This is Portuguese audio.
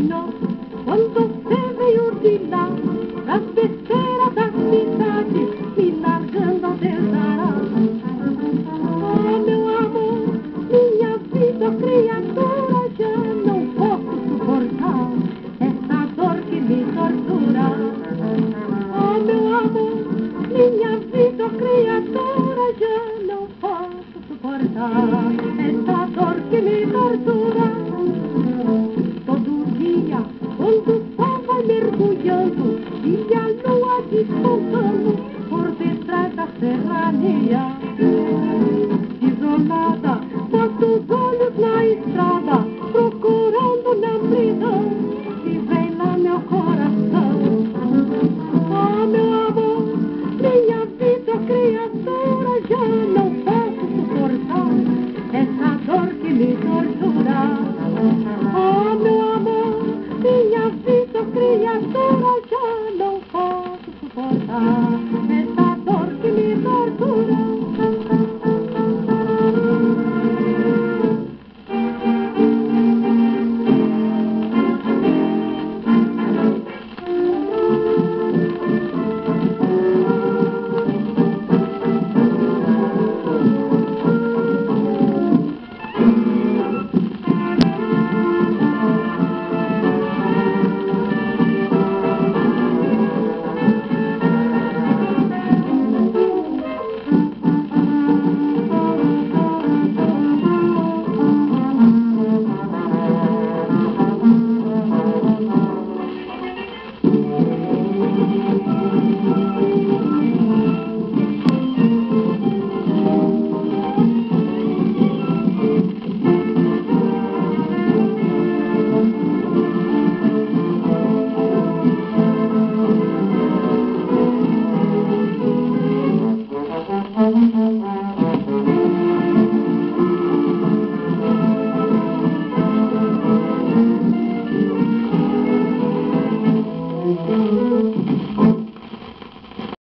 menino, quando você veio de lá, nas besteiras da cidade, me largando a desarar. Oh, meu amor, minha vida, criatura, já não posso suportar essa dor que me tortura. Oh, meu amor, minha vida, criatura, já não posso suportar essa dor que me tortura. Todo dia, quando o sol vai mergulhando e a lua despontando por detrás da serrania, isolada, boto os olhos na estrada, procurando na prisão que vem lá meu coração. Oh, meu amor, minha vida, criatura, já não posso suportar essa dor que me tortura. Oh, meu amor, minha vida, criatura, já não posso suportar essa dor que me tortura.